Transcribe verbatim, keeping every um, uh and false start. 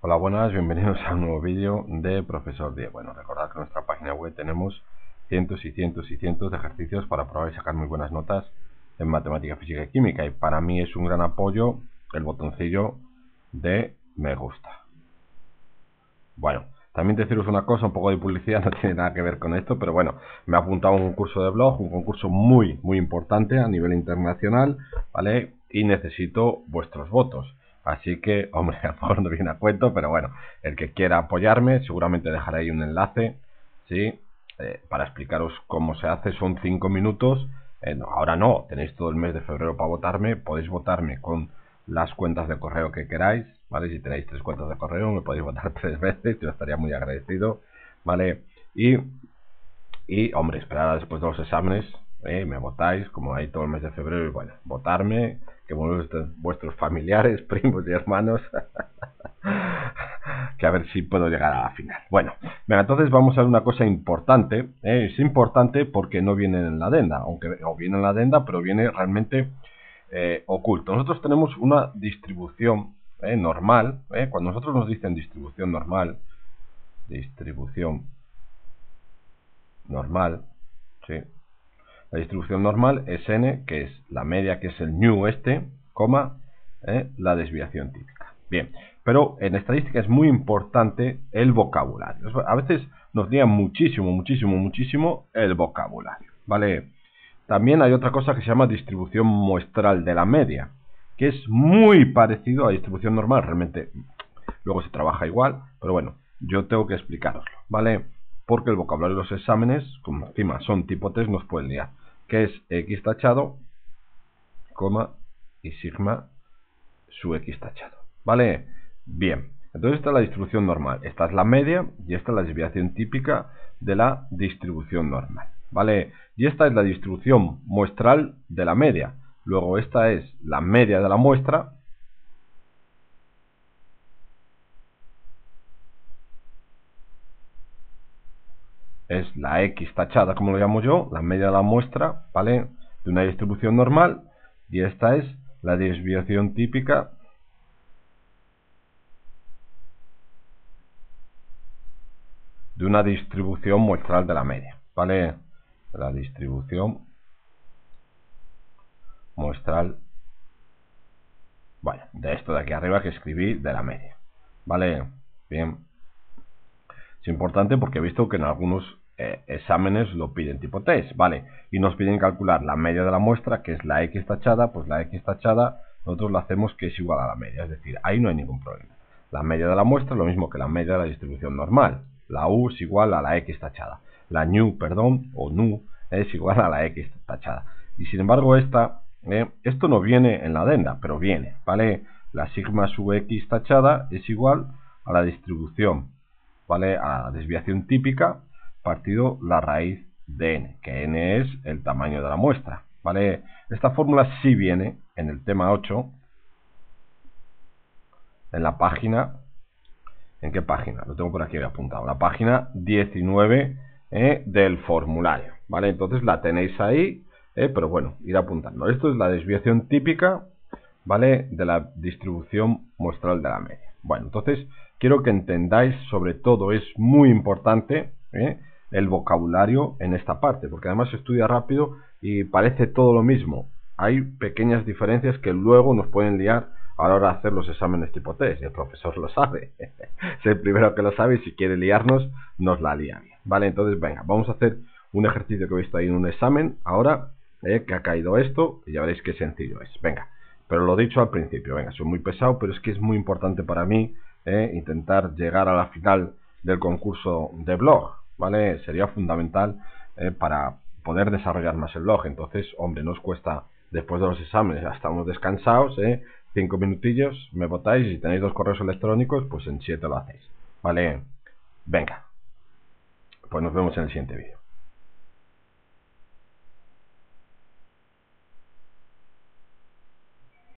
Hola, buenas, bienvenidos a un nuevo vídeo de Profesor Diego. Bueno, recordad que en nuestra página web tenemos cientos y cientos y cientos de ejercicios para probar y sacar muy buenas notas en matemática, física y química. Y para mí es un gran apoyo el botoncillo de me gusta. Bueno, también deciros una cosa, un poco de publicidad, no tiene nada que ver con esto, pero bueno, me he apuntado a un curso de blog, un concurso muy, muy importante a nivel internacional, ¿vale? Y necesito vuestros votos. Así que, hombre, a lo mejor no viene a cuento, pero bueno, el que quiera apoyarme, seguramente dejaré ahí un enlace, ¿sí? Eh, para explicaros cómo se hace, son cinco minutos. Eh, no, ahora no, tenéis todo el mes de febrero para votarme, podéis votarme con las cuentas de correo que queráis, ¿vale? Si tenéis tres cuentas de correo, me podéis votar tres veces, yo estaría muy agradecido, ¿vale? Y, y hombre, esperad después de los exámenes, ¿eh? Me votáis, como hay todo el mes de febrero, y bueno, votarme, que vuestros, vuestros familiares, primos y hermanos, que a ver si puedo llegar a la final. Bueno, venga, entonces vamos a ver una cosa importante, ¿eh? Es importante porque no viene en la adenda, aunque o viene en la adenda, pero viene realmente eh, oculto. Nosotros tenemos una distribución eh, normal, ¿eh? Cuando nosotros nos dicen distribución normal, distribución normal, ¿sí? La distribución normal es n, que es la media, que es el nu este, coma, ¿eh? La desviación típica. Bien, pero en estadística es muy importante el vocabulario. A veces nos lían muchísimo, muchísimo, muchísimo el vocabulario, ¿vale? También hay otra cosa que se llama distribución muestral de la media, que es muy parecido a distribución normal, realmente luego se trabaja igual, pero bueno, yo tengo que explicaroslo, ¿vale? Porque el vocabulario de los exámenes, como encima son tipo test, nos pueden liar, que es x tachado, coma, y sigma su x tachado, ¿vale? Bien, entonces esta es la distribución normal, esta es la media y esta es la desviación típica de la distribución normal, ¿vale? Y esta es la distribución muestral de la media. Luego esta es la media de la muestra. Es la x tachada, como lo llamo yo, la media de la muestra, ¿vale? De una distribución normal. Y esta es la desviación típica de una distribución muestral de la media, ¿vale? La distribución muestral, bueno, de esto de aquí arriba que escribí, de la media, ¿vale? Bien, es importante porque he visto que en algunos eh, exámenes lo piden tipo test, ¿vale? Y nos piden calcular la media de la muestra, que es la x tachada, pues la x tachada nosotros la hacemos que es igual a la media, es decir, ahí no hay ningún problema. La media de la muestra es lo mismo que la media de la distribución normal, la u es igual a la x tachada, la nu, perdón, o nu, es igual a la x tachada. Y sin embargo esta, eh, esto no viene en la adenda, pero viene, ¿vale? La sigma sub x tachada es igual a la distribución, ¿vale? A la desviación típica partido la raíz de n, que n es el tamaño de la muestra, ¿vale? Esta fórmula sí viene en el tema ocho, en la página, ¿en qué página? Lo tengo por aquí apuntado, la página diecinueve eh, del formulario, ¿vale? Entonces la tenéis ahí, eh, pero bueno, ir apuntando. Esto es la desviación típica, ¿vale? De la distribución muestral de la media. Bueno, entonces quiero que entendáis, sobre todo, es muy importante ¿eh? el vocabulario en esta parte, porque además se estudia rápido y parece todo lo mismo. Hay pequeñas diferencias que luego nos pueden liar a la hora de hacer los exámenes tipo test. El profesor lo sabe, es el primero que lo sabe y si quiere liarnos, nos la lía bien. Vale, entonces venga, vamos a hacer un ejercicio que he visto ahí en un examen, ahora eh, que ha caído esto, y ya veréis qué sencillo es. Venga. Pero lo dicho al principio, venga, soy muy pesado, pero es que es muy importante para mí eh, intentar llegar a la final del concurso de blog, ¿vale? Sería fundamental eh, para poder desarrollar más el blog. Entonces, hombre, no os cuesta, después de los exámenes, ya estamos descansados, ¿eh? Cinco minutillos, me votáis y si tenéis dos correos electrónicos, pues en siete lo hacéis, ¿vale? Venga, pues nos vemos en el siguiente vídeo.